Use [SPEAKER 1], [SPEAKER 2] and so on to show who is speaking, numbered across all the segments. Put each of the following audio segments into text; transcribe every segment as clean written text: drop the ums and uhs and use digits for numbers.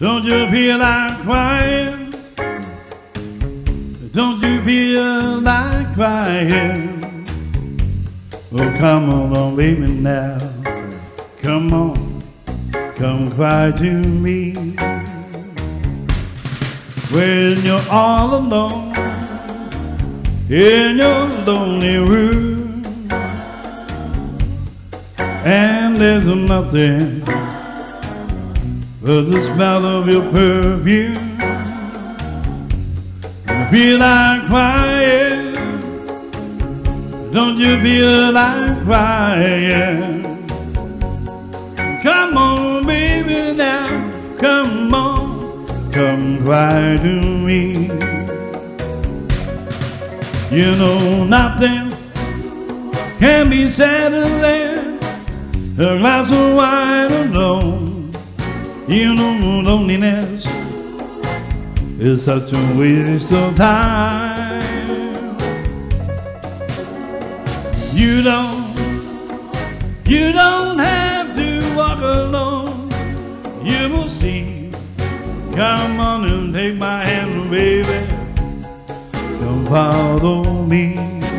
[SPEAKER 1] Don't you feel like crying? Don't you feel like crying? Oh, come on, baby, now. Come on, come cry to me. When you're all alone in your lonely room, and there's nothing but the smell of your perfume. You feel like crying. Don't you feel like crying? Come on, baby, now. Come on, come cry to me. You know nothing can be sadder than a glass of wine alone. You know loneliness is such a waste of time. You don't have to walk alone. You will see. Come on and take my hand, baby. Come follow me.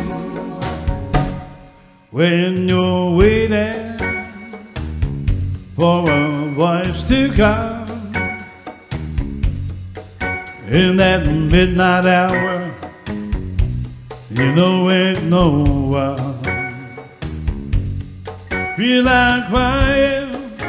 [SPEAKER 1] When you're waiting for a voice to come in that midnight hour, you know ain't no one. Feel like crying?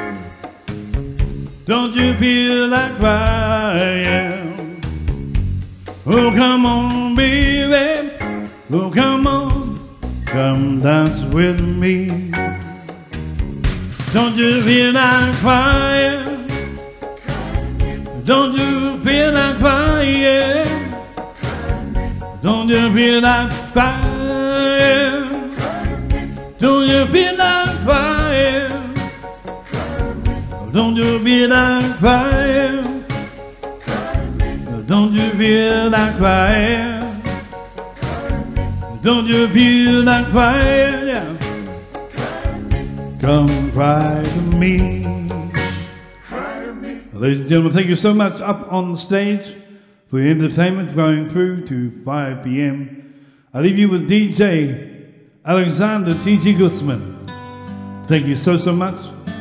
[SPEAKER 1] Don't you feel like crying? Oh, come on, baby. Oh, come on, come dance with me. Don't you feel like crying? Don't you feel like crying? Don't you feel like crying? Don't you feel like crying? Don't you feel like crying? Don't you feel like crying? Don't you feel like crying? Yeah. Come cry to me. Ladies and gentlemen, thank you so much. Up on the stage for your entertainment going through to 5 p.m. I leave you with DJ Alexander T.G. Guzman. Thank you so much.